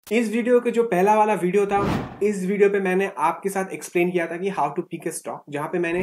इस वीडियो के जो पहला वाला वीडियो था, इस वीडियो पे मैंने आपके साथ एक्सप्लेन किया था कि how to pick a stock, जहां पे मैंने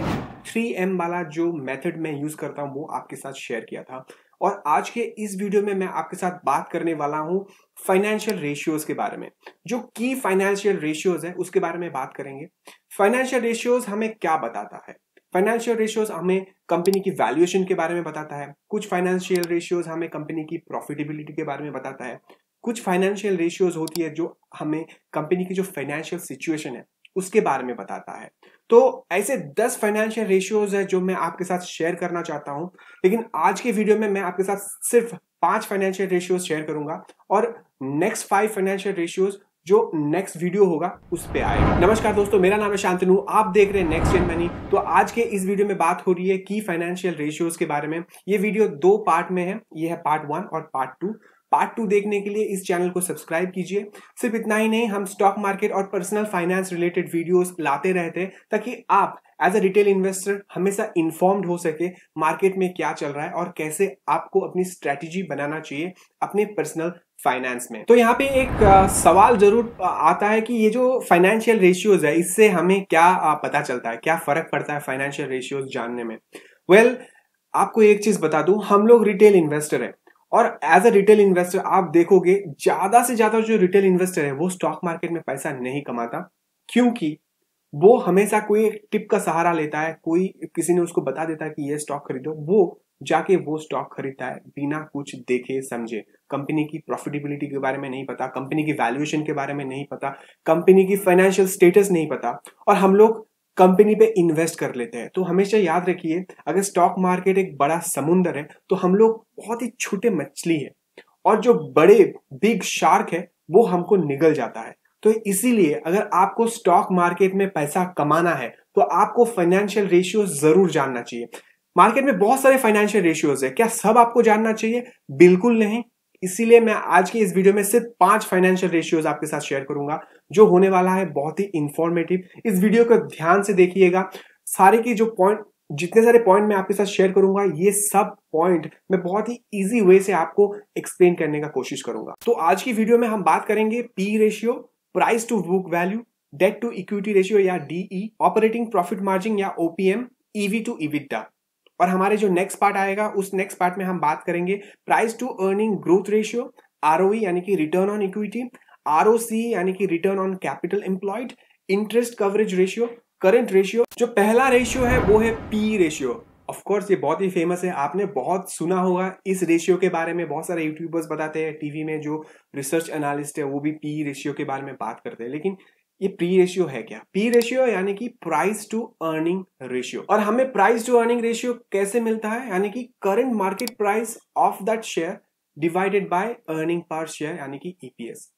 3M वाला जो मेथड मैं यूज करता हूं वो आपके साथ शेयर किया था। और आज के इस वीडियो में मैं आपके साथ बात करने वाला हूं फाइनेंशियल रेशियोज के बारे में। जो की फाइनेंशियल रेशियोज है उसके बारे में बात करेंगे। फाइनेंशियल रेशियोज हमें क्या बताता है? फाइनेंशियल रेशियोज हमें कंपनी की वैल्यूएशन के बारे में बताता है। कुछ फाइनेंशियल रेशियोज हमें कंपनी की प्रॉफिटेबिलिटी के बारे में बताता है। कुछ फाइनेंशियल रेशियोज होती है जो हमें कंपनी की जो फाइनेंशियल सिचुएशन है उसके बारे में बताता है। तो ऐसे 10 फाइनेंशियल रेशियोज है जो मैं आपके साथ शेयर करना चाहता हूं, लेकिन आज के वीडियो में मैं आपके साथ सिर्फ 5 फाइनेंशियल रेशियोज शेयर करूंगा और नेक्स्ट 5 फाइनेंशियल रेशियोज जो नेक्स्ट वीडियो होगा उस पे आएगा। नमस्कार दोस्तों, मेरा नाम है शांतनु, आप देख रहे हैं नेक्स्ट जेन मनी। तो आज के इस वीडियो में बात हो रही है की फाइनेंशियल रेशियोज के बारे में। ये वीडियो 2 पार्ट में है, ये है पार्ट 1 और पार्ट 2। पार्ट 2 देखने के लिए इस चैनल को सब्सक्राइब कीजिए। सिर्फ इतना ही नहीं, हम स्टॉक मार्केट और पर्सनल फाइनेंस रिलेटेड वीडियोस लाते रहते हैं ताकि आप एज अ रिटेल इन्वेस्टर हमेशा इन्फॉर्म्ड हो सके मार्केट में क्या चल रहा है और कैसे आपको अपनी स्ट्रेटेजी बनाना चाहिए अपने पर्सनल फाइनेंस में। तो यहाँ पे एक सवाल जरूर आता है कि ये जो फाइनेंशियल रेशियोज है इससे हमें क्या पता चलता है, क्या फर्क पड़ता है फाइनेंशियल रेशियोज जानने में। वेल, आपको एक चीज बता दूं, हम लोग रिटेल इन्वेस्टर है और एज अ रिटेल इन्वेस्टर आप देखोगे ज्यादा से ज्यादा जो रिटेल इन्वेस्टर है वो स्टॉक मार्केट में पैसा नहीं कमाता, क्योंकि वो हमेशा कोई एक टिप का सहारा लेता है। कोई किसी ने उसको बता देता है कि ये स्टॉक खरीदो, वो जाके वो स्टॉक खरीदता है बिना कुछ देखे समझे। कंपनी की प्रॉफिटेबिलिटी के बारे में नहीं पता, कंपनी की वैल्यूएशन के बारे में नहीं पता, कंपनी की फाइनेंशियल स्टेटस नहीं पता, और हम लोग कंपनी पे इन्वेस्ट कर लेते हैं। तो हमेशा याद रखिए, अगर स्टॉक मार्केट एक बड़ा समुंदर है तो हम लोग बहुत ही छोटे मछली है और जो बड़े बिग शार्क है वो हमको निगल जाता है। तो इसीलिए अगर आपको स्टॉक मार्केट में पैसा कमाना है तो आपको फाइनेंशियल रेशियोज जरूर जानना चाहिए। मार्केट में बहुत सारे फाइनेंशियल रेशियोज है, क्या सब आपको जानना चाहिए? बिल्कुल नहीं। इसीलिए मैं आज की इस वीडियो में सिर्फ 5 फाइनेंशियल रेशियोज आपके साथ शेयर करूंगा जो होने वाला है बहुत ही इंफॉर्मेटिव। इस वीडियो को ध्यान से देखिएगा। सारे की जो पॉइंट, जितने सारे पॉइंट मैं आपके साथ शेयर करूंगा, ये सब पॉइंट मैं बहुत ही इजी वे से आपको एक्सप्लेन करने का कोशिश करूंगा। तो आज की वीडियो में हम बात करेंगे P ratio, price to book value, debt to equity ratio या डीई, ऑपरेटिंग प्रॉफिट मार्जिन या ओपीएम, ईवी टू इबिटा। और हमारे जो नेक्स्ट पार्ट आएगा उस नेक्स्ट पार्ट में हम बात करेंगे price to earning growth ratio, ROE यानी कि रिटर्न ऑन इक्विटी, आरओसी यानी कि return on capital employed, interest coverage ratio, current ratio. जो पहला रेशियो है वो है पी रेशियो। ऑफ कोर्स ये बहुत ही फेमस है, आपने बहुत सुना होगा इस रेशियो के बारे में। बहुत सारे यूट्यूबर्स बताते हैं, टीवी में जो रिसर्च एनालिस्ट है वो भी पी रेशियो के बारे में बात करते हैं। लेकिन ये पी रेशियो है क्या? पी रेशियो यानी कि प्राइस टू अर्निंग रेशियो। और हमें प्राइस टू अर्निंग रेशियो कैसे मिलता है? यानी कि current market price of that share divided by earning per share यानी कि ईपीएस।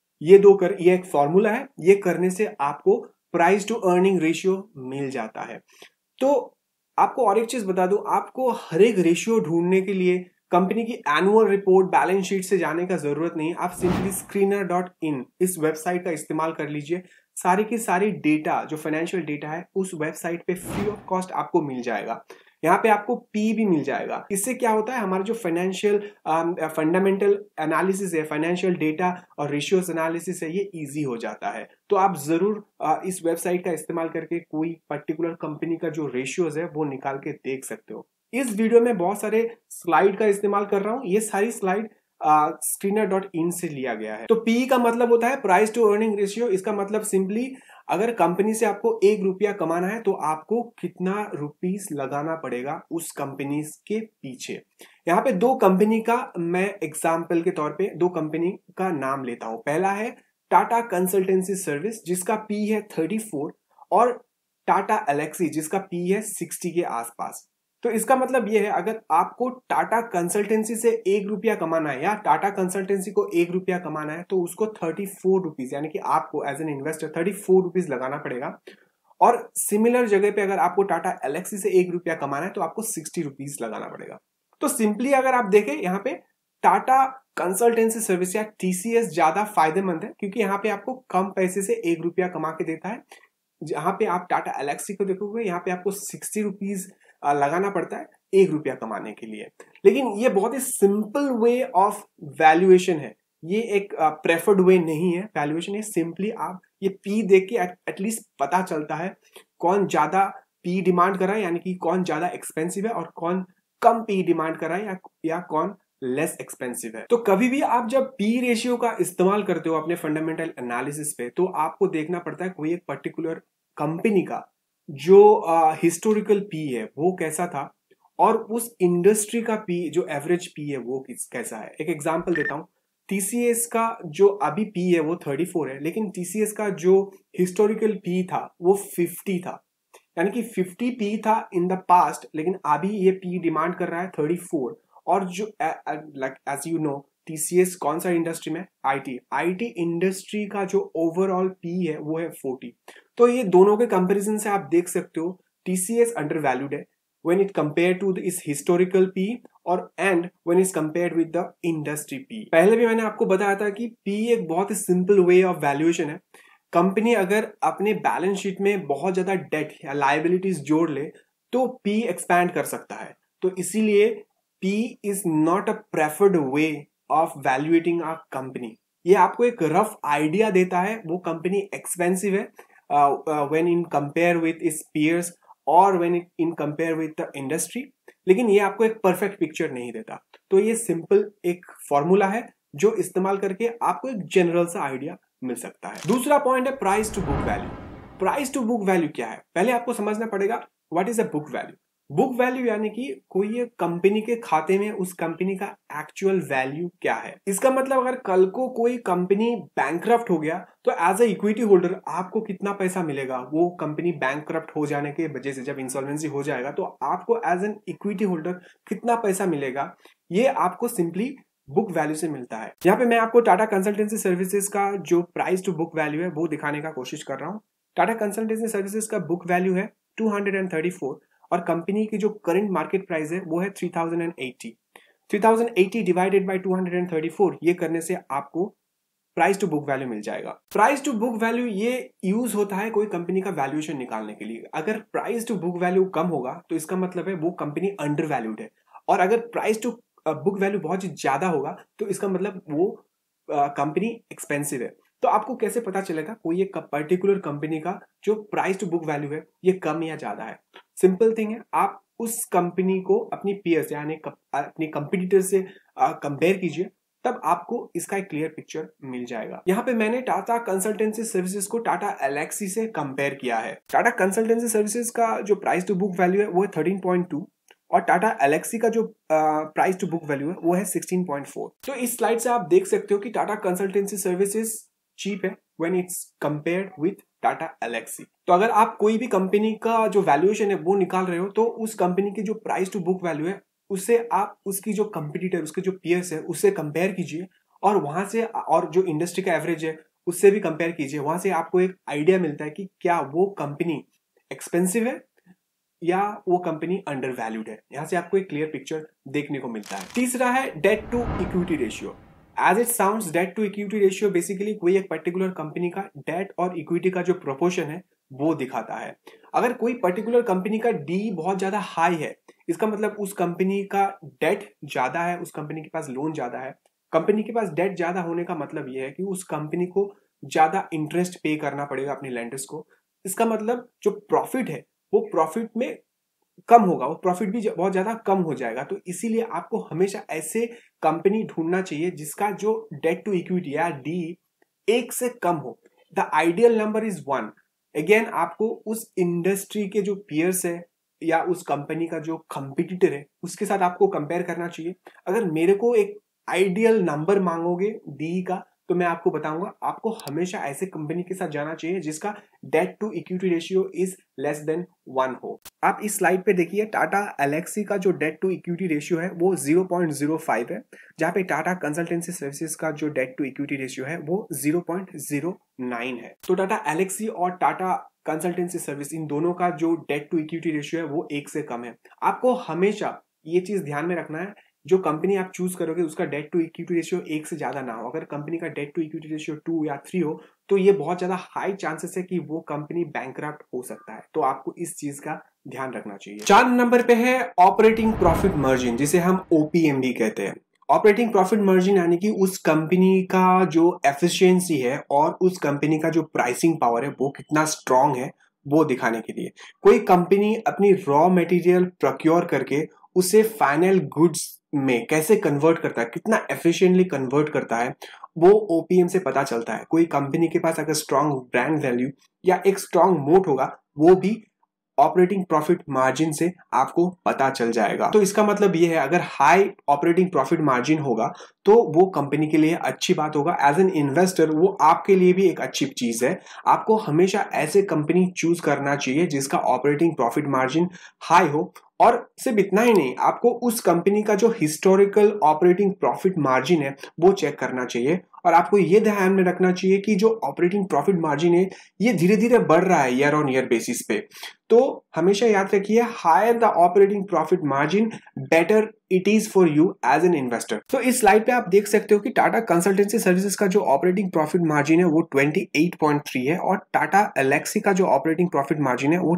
ये एक फॉर्मूला है, ये करने से आपको प्राइस टू अर्निंग रेशियो मिल जाता है। तो आपको और एक चीज बता दूं, आपको हर एक रेशियो ढूंढने के लिए कंपनी की एनुअल रिपोर्ट, बैलेंस शीट से जाने का जरूरत नहीं। आप सिंपली screener.in इस वेबसाइट का इस्तेमाल कर लीजिए। सारी की सारी डेटा, जो फाइनेंशियल डेटा है उस वेबसाइट पे फ्री ऑफ कॉस्ट आपको मिल जाएगा। यहाँ पे आपको पी भी मिल जाएगा। इससे क्या होता है, हमारा जो फाइनेंशियल फंडामेंटल एनालिसिस है, फाइनेंशियल डेटा और रेशियोज एनालिसिस है, ये इजी हो जाता है। तो आप जरूर इस वेबसाइट का इस्तेमाल करके कोई पर्टिकुलर कंपनी का जो रेशियोज है वो निकाल के देख सकते हो। इस वीडियो में बहुत सारे स्लाइड का इस्तेमाल कर रहा हूं, ये सारी स्लाइड screener.in से लिया गया है। तो पी का मतलब होता है प्राइस टू अर्निंग रेशियो। इसका मतलब सिंपली, अगर कंपनी से आपको 1 रुपया कमाना है तो आपको कितना रुपीस लगाना पड़ेगा उस कंपनी के पीछे। यहाँ पे 2 कंपनी का मैं एग्जाम्पल के तौर पे 2 कंपनी का नाम लेता हूं। पहला है टाटा कंसल्टेंसी सर्विस जिसका पी है 34, और टाटा एलेक्सी जिसका पी है 60 के आसपास। तो इसका मतलब यह है, अगर आपको टाटा कंसल्टेंसी से 1 रुपया कमाना है या टाटा कंसल्टेंसी को 1 रुपया कमाना है तो उसको 34 रुपीज, यानी कि आपको एज एन इन्वेस्टर 34 रुपीज लगाना पड़ेगा। और सिमिलर जगह पे अगर आपको टाटा एलेक्सी से 1 रुपया कमाना है तो आपको 60 रुपीज लगाना पड़ेगा। तो सिंपली अगर आप देखें, यहाँ पे टाटा कंसल्टेंसी सर्विस या टीसीएस ज्यादा फायदेमंद है, क्योंकि यहाँ पे आपको कम पैसे से 1 रुपया कमा के देता है। जहां पे आप टाटा एलेक्सी को देखोगे, यहाँ पे आपको 60 रुपीज लगाना पड़ता है 1 रुपया कमाने के लिए। लेकिन ये बहुत ही सिंपल वे ऑफ वैल्यूएशन है। ये एक प्रेफर्ड वे नहीं है वैल्यूएशन। है सिंपली आप ये पी देख के एटलीस्ट पता चलता है कौन ज्यादा पी डिमांड कर रहा है, यानी कि कौन ज्यादा एक्सपेंसिव है और कौन कम पी डिमांड कर रहा है या कौन लेस एक्सपेंसिव है। तो कभी भी आप जब पी रेशियो का इस्तेमाल करते हो अपने फंडामेंटल एनालिसिस पे, तो आपको देखना पड़ता है कोई एक पर्टिकुलर कंपनी का जो हिस्टोरिकल पी है वो कैसा था और उस इंडस्ट्री का पी जो एवरेज पी है वो कैसा है। एक एग्जांपल देता हूं, टीसीएस का जो अभी पी है वो 34 है, लेकिन टीसीएस का जो हिस्टोरिकल पी था वो 50 था, यानी कि 50 पी था इन द पास्ट, लेकिन अभी ये पी डिमांड कर रहा है 34। और जो like as you know TCS कौन सा इंडस्ट्री में, आईटी इंडस्ट्री का जो ओवरऑल पी है वो है 40। तो ये दोनों के कंपैरिजन से आप देख सकते हो टीसीएस अंडर वैल्यूड है when it compared to its historical P और and when it's compared with the industry P। पहले भी मैंने आपको बताया था कि P एक बहुत ही सिंपल वे ऑफ वैल्यूएशन है। कंपनी अगर अपने बैलेंस शीट में बहुत ज्यादा डेट या लाइबिलिटीज जोड़ ले तो P एक्सपैंड कर सकता है। तो इसीलिए P is not a preferred way of valuating a company. ये आपको एक रफ आइडिया देता है वो कंपनी एक्सपेंसिव है when in compare with its peers और when in compare with the industry, लेकिन ये आपको एक परफेक्ट पिक्चर नहीं देता। तो ये सिंपल एक फॉर्मूला है जो इस्तेमाल करके आपको एक जनरल सा आइडिया मिल सकता है। दूसरा पॉइंट है price to book value. Price to book value क्या है, पहले आपको समझना पड़ेगा what is a book value. Book value यानी कि कोई कंपनी के खाते में उस कंपनी का एक्चुअल वैल्यू क्या है। इसका मतलब अगर कल को कोई कंपनी बैंकक्रप्ट हो गया तो एज अ इक्विटी होल्डर आपको कितना पैसा मिलेगा। वो कंपनी बैंकक्रप्ट हो जाने के वजह से जब इंसॉल्वेंसी हो जाएगा तो आपको एज एन इक्विटी होल्डर कितना पैसा मिलेगा, ये आपको सिंपली बुक वैल्यू से मिलता है। यहाँ पे मैं आपको टाटा कंसल्टेंसी सर्विसेज का जो प्राइस टू बुक वैल्यू है वो दिखाने का कोशिश कर रहा हूँ। टाटा कंसल्टेंसी सर्विसेज का बुक वैल्यू है 234 और कंपनी की जो करंट मार्केट प्राइस है वो है 3080। 3080 डिवाइडेड बाय 234 ये करने से आपको प्राइस टू बुक वैल्यू मिल जाएगा। प्राइस टू बुक वैल्यू ये यूज होता है कोई कंपनी का वैल्यूएशन निकालने के लिए। अगर प्राइस टू बुक वैल्यू कम होगा तो इसका मतलब है वो कंपनी अंडर वैल्यूड है, और अगर प्राइस टू बुक वैल्यू बहुत ज्यादा होगा तो इसका मतलब वो कंपनी एक्सपेंसिव है। तो आपको कैसे पता चलेगा कोई एक पर्टिकुलर कंपनी का जो प्राइस टू बुक वैल्यू है ये कम या ज्यादा है। सिंपल थिंग है, आप उस कंपनी को अपनी पीयर्स यानी अपनी कंपटीटर से कंपेयर कीजिए, तब आपको इसका एक क्लियर पिक्चर मिल जाएगा। यहाँ पे मैंने टाटा कंसल्टेंसी सर्विसेज को टाटा एलेक्सी से कंपेयर किया है। टाटा कंसल्टेंसी सर्विसेज का जो प्राइस टू बुक वैल्यू है वो है 13.2 और टाटा एलेक्सी का जो प्राइस टू बुक वैल्यू है वो है 16.4। तो इस स्लाइड से आप देख सकते हो कि टाटा कंसल्टेंसी सर्विसेज चीप है when its compared with Tata Elxsi. तो अगर आप कोई भी कंपनी का जो वैल्यूएशन है वो निकाल रहे हो तो उस कंपनी की जो प्राइस टू बुक वैल्यू है उससे आप उसकी जो कंपटीटर उसके जो पीयर्स है उससे कंपेयर कीजिए और वहां से और जो इंडस्ट्री का एवरेज है उससे भी कंपेयर कीजिए। वहां से आपको एक आइडिया मिलता है कि क्या वो कंपनी एक्सपेंसिव है या वो कंपनी अंडर वैल्यूड है। यहां से आपको एक क्लियर पिक्चर देखने को मिलता है। तीसरा है debt to equity ratio. As it sounds debt to equity ratio basically कोई एक पर्टिकुलर कंपनी का डेट और इक्विटी का जो प्रोपोर्शन है वो दिखाता है। अगर कोई पर्टिकुलर कंपनी का डी बहुत ज्यादा हाई है इसका मतलब उस कंपनी का डेट ज्यादा है, उस कंपनी के पास लोन ज्यादा है। कंपनी के पास डेट ज्यादा होने का मतलब यह है कि उस कंपनी को ज्यादा इंटरेस्ट पे करना पड़ेगा अपने लैंडर्स को। इसका मतलब जो प्रॉफिट है वो प्रॉफिट में कम होगा, वो प्रॉफिट भी बहुत ज्यादा कम हो जाएगा। तो इसीलिए आपको हमेशा ऐसे कंपनी ढूंढना चाहिए जिसका जो डेट टू इक्विटी या डी 1 से कम हो। The ideal number is 1। Again आपको उस इंडस्ट्री के जो पीयर्स है या उस कंपनी का जो कंपटीटर है उसके साथ आपको कंपेयर करना चाहिए। अगर मेरे को एक आइडियल नंबर मांगोगे डी का तो मैं आपको बताऊंगा आपको हमेशा ऐसे कंपनी के साथ जाना चाहिए जिसका debt to equity ratio is less than 1 हो। आप इस स्लाइड पे देखिए टाटा एलेक्सी का जो डेट टू इक्विटी रेशियो है वो 0.05 है, जहां पे टाटा कंसल्टेंसी सर्विसेज का जो डेट टू इक्विटी रेशियो है वो 0.09 है। तो टाटा एलेक्सी और टाटा कंसल्टेंसी सर्विस इन दोनों का जो डेट टू इक्विटी रेशियो है वो 1 से कम है। आपको हमेशा ये चीज ध्यान में रखना है जो कंपनी आप चूज करोगे उसका डेट टू इक्विटी रेशियो 1 से ज्यादा ना हो। अगर कंपनी का डेट टू इक्विटी रेशियो 2 या 3 हो तो ये बहुत ज्यादा हाई चांसेस है कि वो कंपनी बैंकक्रप्ट हो सकता है। तो आपको इस चीज का ध्यान रखना चाहिए। 4 नंबर पे है ऑपरेटिंग प्रॉफिट मार्जिन जिसे हम ओपीएम भी कहते हैं। ऑपरेटिंग प्रॉफिट मार्जिन यानी कि उस कंपनी का जो एफिशिएंसी है और उस कंपनी का जो प्राइसिंग पावर है वो कितना स्ट्रांग है वो दिखाने के लिए। कोई कंपनी अपनी रॉ मटेरियल प्रोक्योर करके उसे फाइनल गुड्स में कैसे कन्वर्ट करता है, कितना एफिशिएंटली कन्वर्ट करता है, वो ओपीएम से पता चलता है। कोई कंपनी के पास अगर स्ट्रांग ब्रांड वैल्यू या एक स्ट्रांग मोट होगा वो भी ऑपरेटिंग प्रॉफिट मार्जिन से आपको पता चल जाएगा। तो इसका मतलब ये है अगर हाई ऑपरेटिंग प्रॉफिट मार्जिन होगा तो वो कंपनी के लिए अच्छी बात होगा। एज एन इन्वेस्टर वो आपके लिए भी एक अच्छी चीज है। आपको हमेशा ऐसे कंपनी चूज करना चाहिए जिसका ऑपरेटिंग प्रॉफिट मार्जिन हाई हो, और सिर्फ इतना ही नहीं, आपको उस कंपनी का जो हिस्टोरिकल ऑपरेटिंग प्रॉफिट मार्जिन है वो चेक करना चाहिए। और आपको ये ध्यान में रखना चाहिए कि जो ऑपरेटिंग प्रॉफिट मार्जिन है ये धीरे धीरे बढ़ रहा है ईयर ऑन ईयर बेसिस पे। तो हमेशा याद रखिए, higher the operating profit margin better it is for you as an investor. तो इस स्लाइड पे आप देख सकते हो कि टाटा कंसल्टेंसी सर्विसेज का जो ऑपरेटिंग प्रॉफिट मार्जिन है वो 28.3 है और टाटा एलेक्सी का जो ऑपरेटिंग प्रॉफिट मार्जिन है वो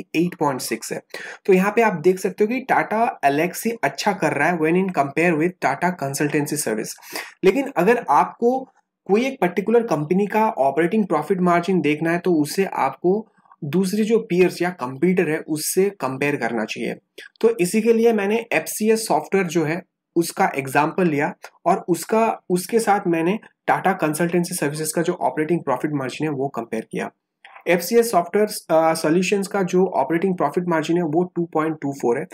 28.6 है। तो यहाँ पे आप देख सकते हो कि टाटा एलेक्सी अच्छा कर रहा है when in compare with Tata consultancy service. लेकिन अगर आपको कोई एक पर्टिकुलर कंपनी का ऑपरेटिंग प्रॉफिट मार्जिन देखना है तो उसे आपको दूसरे जो पीयर्स या कंपीटर है उससे कंपेयर करना चाहिए। तो इसी के लिए मैंने एफसीएस सॉफ्टवेयर जो है उसका एग्जाम्पल लिया और उसके साथ मैंने टाटा कंसल्टेंसी सर्विसेज का जो ऑपरेटिंग प्रॉफिट मार्जिन है वो कंपेयर किया। एफसीएस सॉफ्टवेयर सॉल्यूशंस का जो ऑपरेटिंग प्रॉफिट मार्जिन है वो 2.24 है,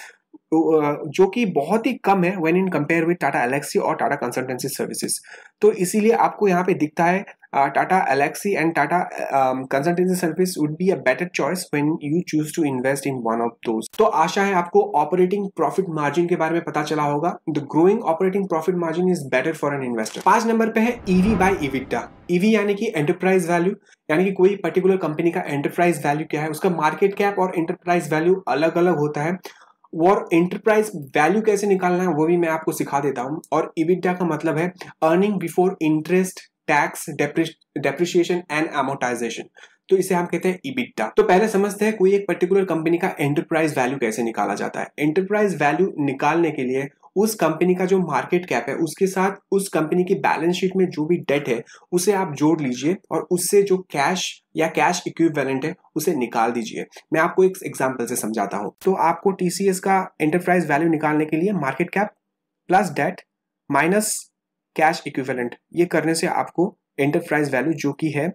जो कि बहुत ही कम है when in compare with Tata Elxsi और टाटा कंसल्टेंसी सर्विसेज। तो इसीलिए आपको यहाँ पे दिखता है Tata Elxsi and Tata consultancy service would be a better choice when you choose to invest in one of those. तो आशा है आपको ऑपरेटिंग प्रॉफिट मार्जिन के बारे में पता चला होगा। The growing operating profit margin is better for an investor. 5 number पे है ईवी बाय इबिटा। ईवी यानी कि एंटरप्राइज वैल्यू, यानी कि कोई पर्टिकुलर कंपनी का एंटरप्राइज वैल्यू क्या है। उसका मार्केट कैप और एंटरप्राइज वैल्यू अलग अलग होता है और एंटरप्राइज वैल्यू कैसे निकालना है वो भी मैं आपको सिखा देता हूं। और इबिटा का मतलब है earning before interest, tax, depreciation and amortisation. तो इसे हम कहते हैं इबिटा। तो पहले समझते हैं कोई एक पर्टिकुलर कंपनी का एंटरप्राइज वैल्यू कैसे निकाला जाता है। एंटरप्राइज वैल्यू निकालने के लिए उस कंपनी का जो मार्केट कैप है उसके साथ उस कंपनी की बैलेंस शीट में जो भी डेट है उसे आप जोड़ लीजिए और उससे जो कैश या कैश इक्विवेलेंट है उसे निकाल दीजिए। मैं आपको एक एग्जांपल से समझाता हूं। तो आपको टीसीएस का एंटरप्राइज वैल्यू निकालने के लिए market cap plus debt minus cash equivalent, ये करने से आपको एंटरप्राइज वैल्यू जो कि है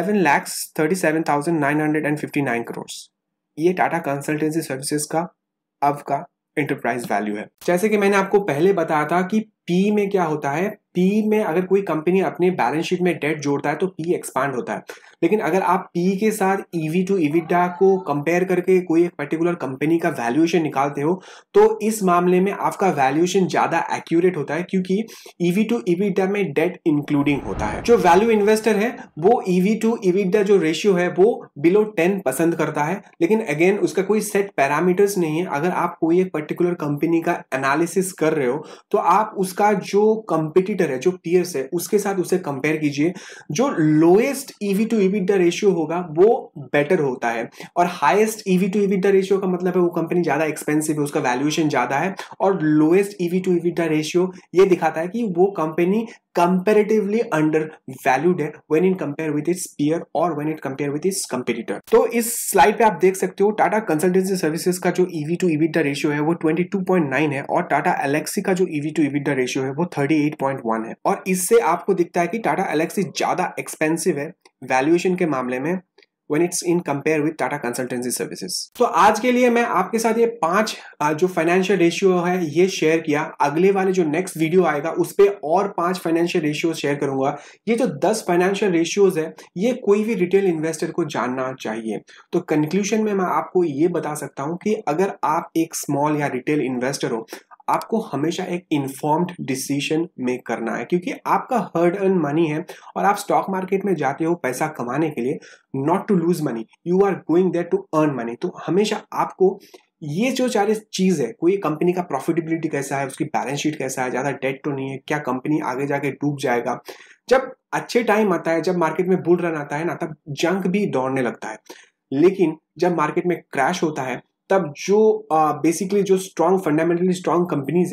11,37,959 करोड़, ये टाटा कंसल्टेंसी सर्विसेज का अब का एंटरप्राइज वैल्यू है। जैसे कि मैंने आपको पहले बताया था कि पी में क्या होता है, पी में अगर कोई कंपनी अपने बैलेंस शीट में डेट जोड़ता है तो पी एक्सपांड होता है। लेकिन अगर आप पी के साथ ईवी टू इबिटा को कंपेयर करके कोई एक पर्टिकुलर कंपनी का वैल्यूएशन निकालते हो तो इस मामले में आपका वैल्यूएशन ज्यादा एक्यूरेट होता है, क्योंकि ईवी टू इबिटा में डेट इंक्लूडिंग होता है। जो वैल्यू इन्वेस्टर है वो ईवी टू इबिटा जो रेशियो है वो बिलो 10 पसंद करता है। लेकिन अगेन उसका कोई सेट पैरामीटर्स नहीं है। अगर आप कोई एक पर्टिकुलर कंपनी का एनालिसिस कर रहे हो तो आप उसका जो कंपिटिटर है, जो पीयर्स है, उसके साथ उसे कंपेयर कीजिए। जो lowest EV to EBITDA ratio होगा वो बेटर होता है, और highest EV to EBITDA ratio का मतलब है वो कंपनी ज्यादा एक्सपेंसिव है, उसका वैल्यूएशन ज्यादा है। और lowest EV to EBITDA ratio ये दिखाता है कि वो कंपनी कंपैरेटिवली अंडर वैल्यूड है when in compare with its peer और when it compare with its competitor. तो इस स्लाइड पे आप देख सकते हो टाटा कंसल्टेंसी सर्विसेज का जो ईवी टू इबिटा रेशियो है वो 22.9 है और टाटा एलेक्सी का जो ईवी टू इबिटा रेशियो है वो 38.1 है। और इससे आपको दिखता है कि टाटा एलेक्सी ज्यादा एक्सपेंसिव है वैल्यूएशन के मामले में when it's in compare with Tata Consultancy Services। तो आज के लिए मैं आपके साथ ये 5 जो फाइनेंशियल रेशियो है ये शेयर किया। अगले वाले जो नेक्स्ट वीडियो आएगा उस पे और 5 फाइनेंशियल रेशियो शेयर करूंगा। ये जो 10 फाइनेंशियल रेशियोज है ये कोई भी रिटेल इन्वेस्टर को जानना चाहिए। तो कंक्लूजन में मैं आपको ये बता सकता हूं कि अगर आप एक स्मॉल या रिटेल इन्वेस्टर हो, आपको हमेशा एक इन्फॉर्म्ड डिसीजन मेक करना है, क्योंकि आपका हार्ड अर्न मनी है और आप स्टॉक मार्केट में जाते हो पैसा कमाने के लिए, not to lose money, you are going there to earn money. तो हमेशा आपको ये जो सारी चीज है, कोई कंपनी का प्रॉफिटेबिलिटी कैसा है, उसकी बैलेंस शीट कैसा है, ज्यादा डेट तो नहीं है, क्या कंपनी आगे जाके डूब जाएगा। जब अच्छे टाइम आता है, जब मार्केट में बुल रन आता है ना, तब जंक भी दौड़ने लगता है। लेकिन जब मार्केट में क्रैश होता है तब जो बेसिकली जो स्ट्रॉन्ग फंडामेंटली स्ट्रॉन्ग कंपनीज है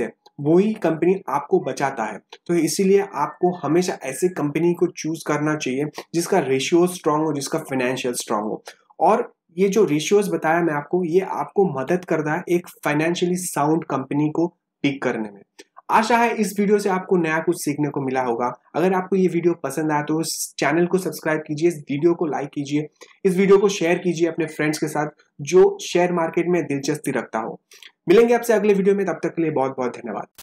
वही कंपनी आपको बचाता है। तो इसीलिए आपको हमेशा ऐसे कंपनी को चूज करना चाहिए जिसका रेशियो स्ट्रांग हो, जिसका फाइनेंशियल स्ट्रांग हो। और ये जो रेशियोज बताया मैं आपको, ये आपको मदद करता है एक फाइनेंशियली साउंड कंपनी को पिक करने में। आशा है इस वीडियो से आपको नया कुछ सीखने को मिला होगा। अगर आपको ये वीडियो पसंद आया तो इस चैनल को सब्सक्राइब कीजिए, इस वीडियो को लाइक कीजिए, इस वीडियो को शेयर कीजिए अपने फ्रेंड्स के साथ जो शेयर मार्केट में दिलचस्पी रखता हो। मिलेंगे आपसे अगले वीडियो में, तब तक के लिए बहुत बहुत धन्यवाद।